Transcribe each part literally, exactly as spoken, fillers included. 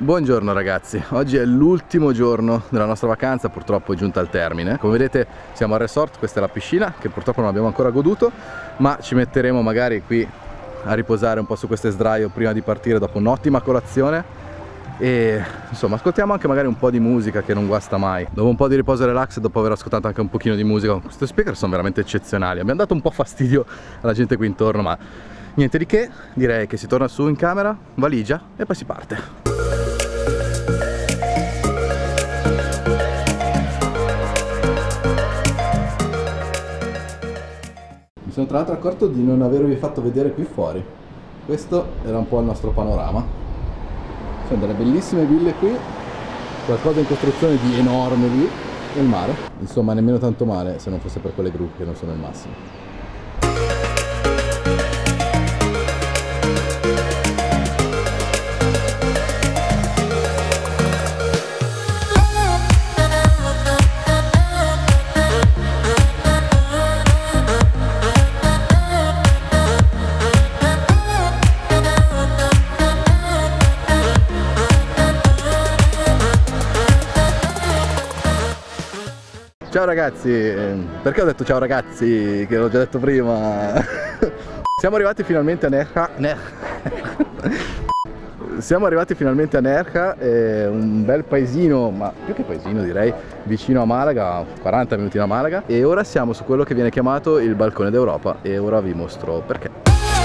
Buongiorno ragazzi, oggi è l'ultimo giorno della nostra vacanza, purtroppo è giunta al termine. Come vedete siamo al resort, questa è la piscina che purtroppo non abbiamo ancora goduto, ma ci metteremo magari qui a riposare un po' su queste sdraio prima di partire dopo un'ottima colazione e insomma ascoltiamo anche magari un po' di musica che non guasta mai. Dopo un po' di riposo e relax, dopo aver ascoltato anche un pochino di musica, questi speaker sono veramente eccezionali. Abbiamo dato un po' fastidio alla gente qui intorno, ma niente di che, direi che si torna su in camera, valigia e poi si parte. Mi sono tra l'altro accorto di non avervi fatto vedere qui fuori. Questo era un po' il nostro panorama. Ci sono delle bellissime ville qui, qualcosa in costruzione di enorme lì e il mare. Insomma nemmeno tanto male se non fosse per quelle gru che non sono il massimo. Ciao ragazzi, perché ho detto ciao ragazzi, che l'ho già detto prima? Siamo arrivati finalmente a Nerja, Ner... Siamo arrivati finalmente a Nerja, è un bel paesino, ma più che paesino direi, vicino a Malaga, quaranta minuti da Malaga. E ora siamo su quello che viene chiamato il balcone d'Europa e ora vi mostro perché.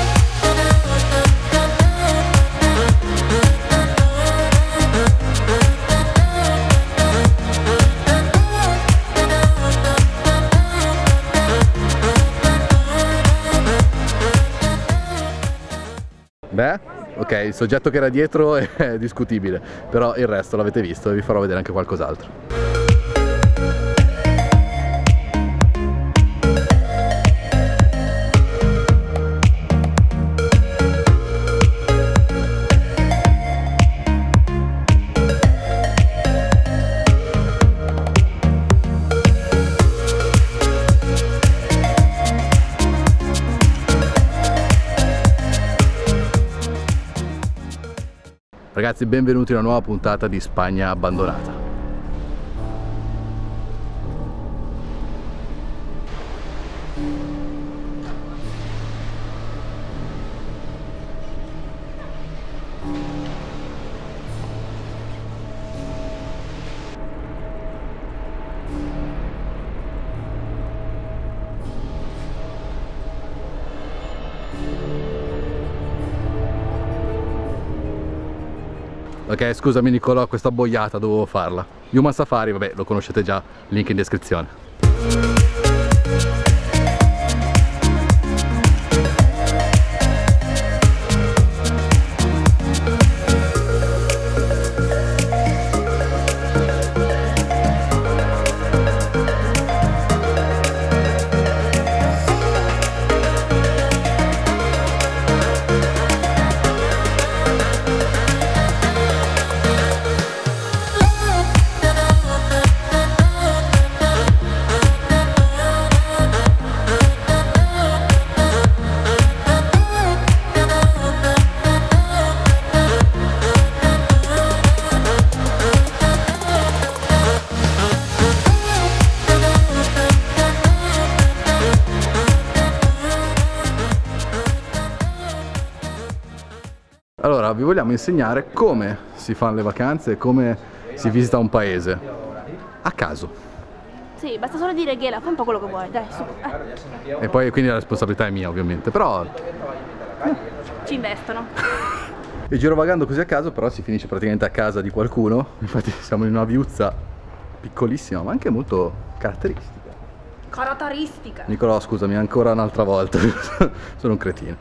Beh, ok, il soggetto che era dietro è discutibile, però il resto l'avete visto e vi farò vedere anche qualcos'altro. Ragazzi, benvenuti in una nuova puntata di Spagna abbandonata. Ok, scusami Nicolò, questa boiata dovevo farla. Human Safari, vabbè, lo conoscete già, link in descrizione. Allora, vi vogliamo insegnare come si fanno le vacanze e come si visita un paese. A caso. Sì, basta solo dire Ghela, fai un po' quello che vuoi, dai, su. Eh. E poi quindi la responsabilità è mia, ovviamente, però... Ci investono. E girovagando così a caso, però si finisce praticamente a casa di qualcuno. Infatti siamo in una viuzza piccolissima, ma anche molto caratteristica. Caratteristica. Nicolò, scusami, ancora un'altra volta. Sono un cretino.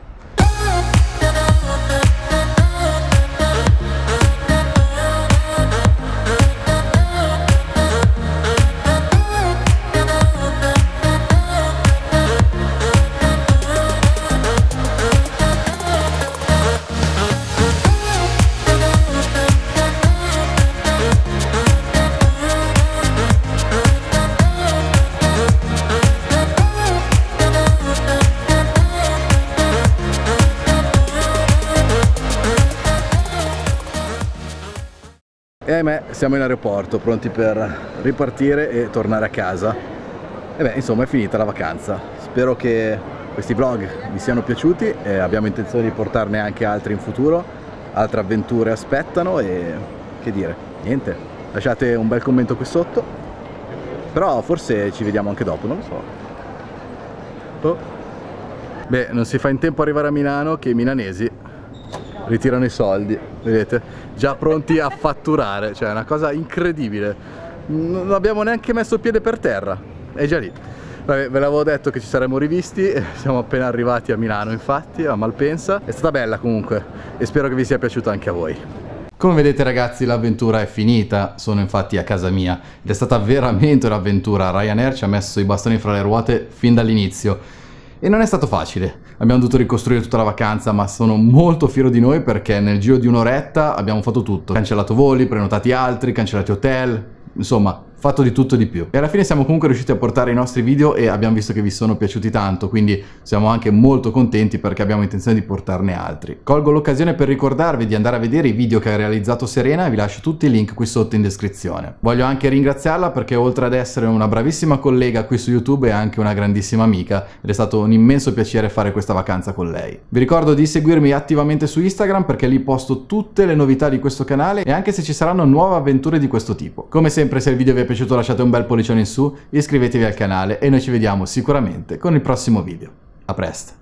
E ahimè siamo in aeroporto, pronti per ripartire e tornare a casa. E beh, insomma, è finita la vacanza. Spero che questi vlog vi siano piaciuti e abbiamo intenzione di portarne anche altri in futuro. Altre avventure aspettano e che dire, niente, lasciate un bel commento qui sotto, però forse ci vediamo anche dopo, non lo so. Oh. Beh, non si fa in tempo a arrivare a Milano che i milanesi ritirano i soldi, vedete? Già pronti a fatturare, cioè è una cosa incredibile. Non abbiamo neanche messo il piede per terra, è già lì. Vabbè, ve l'avevo detto che ci saremmo rivisti, siamo appena arrivati a Milano infatti, a Malpensa. È stata bella comunque e spero che vi sia piaciuta anche a voi. Come vedete ragazzi, l'avventura è finita, sono infatti a casa mia ed è stata veramente un'avventura. Ryanair ci ha messo i bastoni fra le ruote fin dall'inizio e non è stato facile. Abbiamo dovuto ricostruire tutta la vacanza, ma sono molto fiero di noi perché nel giro di un'oretta abbiamo fatto tutto. Cancellato voli, prenotati altri, cancellati hotel, insomma fatto di tutto e di più. E alla fine siamo comunque riusciti a portare i nostri video e abbiamo visto che vi sono piaciuti tanto, quindi siamo anche molto contenti perché abbiamo intenzione di portarne altri. Colgo l'occasione per ricordarvi di andare a vedere i video che ha realizzato Serena e vi lascio tutti i link qui sotto in descrizione. Voglio anche ringraziarla perché oltre ad essere una bravissima collega qui su YouTube è anche una grandissima amica ed è stato un immenso piacere fare questa vacanza con lei. Vi ricordo di seguirmi attivamente su Instagram perché lì posto tutte le novità di questo canale e anche se ci saranno nuove avventure di questo tipo. Come sempre, se il video vi è piaciuto lasciate un bel pollicione in su, iscrivetevi al canale e noi ci vediamo sicuramente con il prossimo video. A presto!